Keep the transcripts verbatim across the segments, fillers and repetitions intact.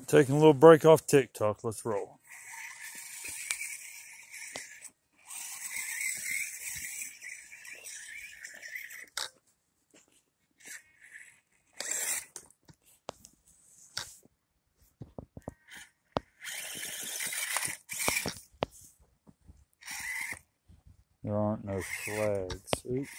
Taking a little break off TikTok. Let's roll. There aren't no flags. Oops.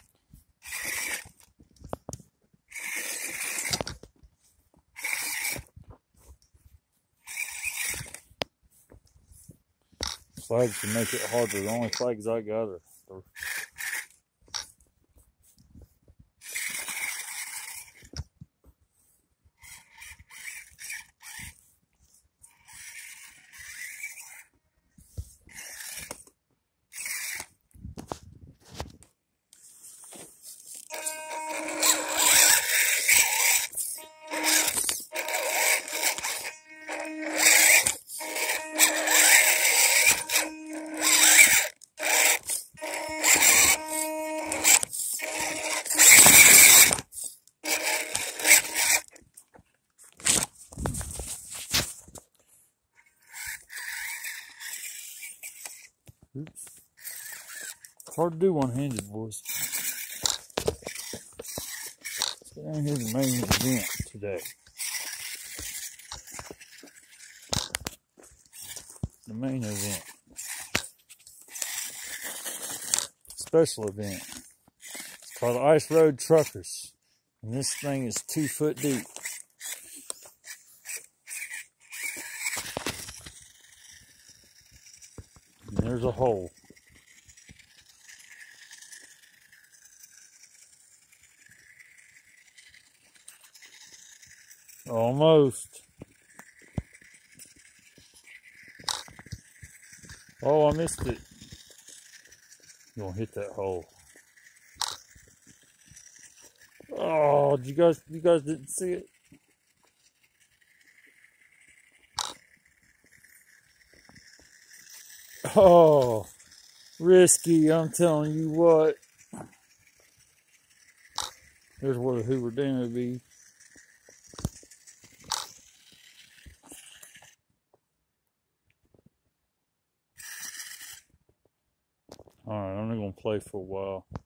Flags to make it harder. The only flags I got are. are Oops. It's hard to do one-handed, boys. So down here's the main event today. The main event. Special event. It's called Ice Road Truckers. And this thing is two foot deep. And there's a hole. Almost. Oh, I missed it. You gonna hit that hole. Oh, did you guys, you guys didn't see it? Oh, risky, I'm telling you what. There's where the Hoover Dam would be. Alright, I'm not going to play for a while.